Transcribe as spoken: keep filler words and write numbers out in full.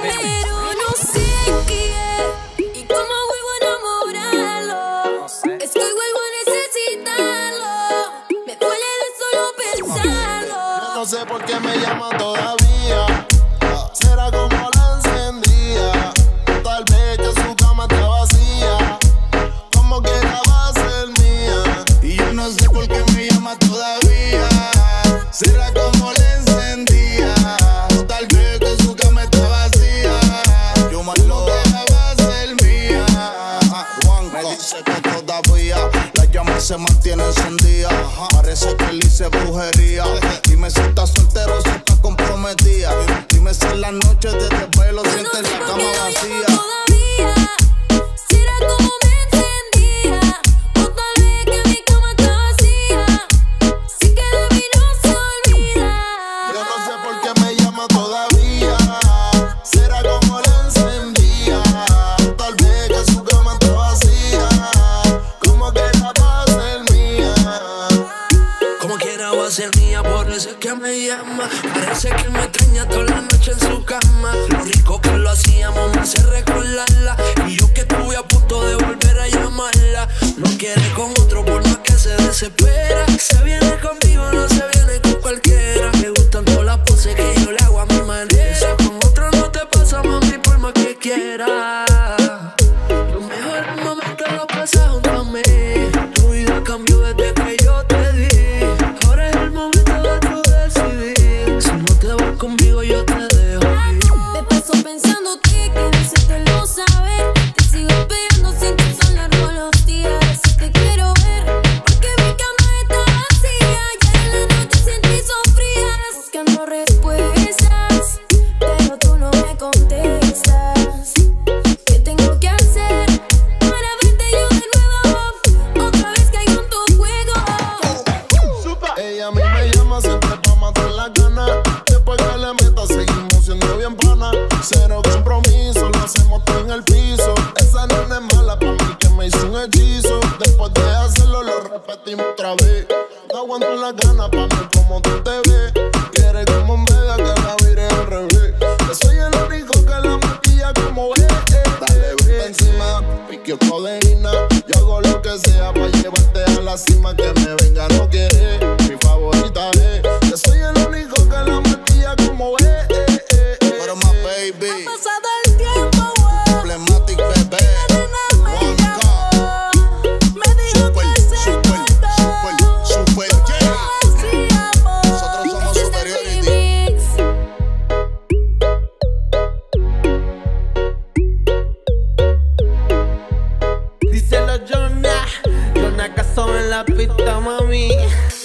pero no sé qué y cómo vuelvo a enamorarlo. Es que vuelvo a necesitarlo. Me duele de solo pensarlo. No sé por qué me llama todavía. Será como la encendía. Tal vez que su cama está vacía. Como quiera va a ser mía. Y yo no sé por qué me llama todavía. Será como la encendía. Tal vez que su cama está vacía. Yo más lo quiera va a ser mía. Me dice que todavía la llama se mantiene encendida. Parece que él hice brujería. Dime si está soltero, si está comprometida. Dime si en la noche de desvelo sientes la cama vacía. Todavía será como me encendía. O tal vez que mi cama está vacía. Sí que de mí no se olvida. Yo no sé por qué me llama todavía. Será como la encendía. Tal vez que su cama está vacía. Como que la va a ser mía. Como quiera va a ser mía, por eso es que me llama. Parece que me extraña toda la noche en su cama. Lo rico que lo hacíamos me hace recordarla. Y yo que estuve a punto de volver a llamarla. No quiere con otro por más que se desespera. Se viene conmigo, no se viene con cualquiera. Me gustan todas las poses que yo le hago a mi manera. Eso con otro no te pasa, mami, por más que quieras. Los mejores momentos los pasas junto a mí. Tu vida cambió desde que yo te di. Ahora es el momento de tu decidir. Si no te vas conmigo yo te dejo ir. Me paso pensándote, que decírtelo saber. Te sigo esperando sin que son largos los días. Te quiero ver, porque mi cama está vacía. Ya en la noche sentí sofrías. Buscando respuestas, pero tú no me contestas. ¿Qué tengo que hacer para verte yo de nuevo? Otra vez caigo en tu juego. Ella a mí me llama siempre pa' matar la gana. Después que le meta seguimos siendo bien pana. Cero compromiso, lo hacemos todo en el piso. Esa nena es mala pa' mí que me hizo un hechizo. Después de hacerlo lo repetimos otra vez. No aguanto la gana pa' ver cómo tú te ves. Quieres como media que la vire al revés. Yo soy el único que la maquilla como es. Dale, ve encima, piqueo codeína. Yo hago lo que sea pa' llevarte a la cima. Que me venga no quiere, mi favorita es. Yo soy el único que la maquilla como es. Pero más baby, Ha pasado el tiempo, wow. Emblematic bebé. One God. Me dijo que se Super, acordó. super, super, yeah. Hacíamos. Nosotros somos Este es el Superiority. remix. Díselo Jonah, Jonah Casó en la pista, mami.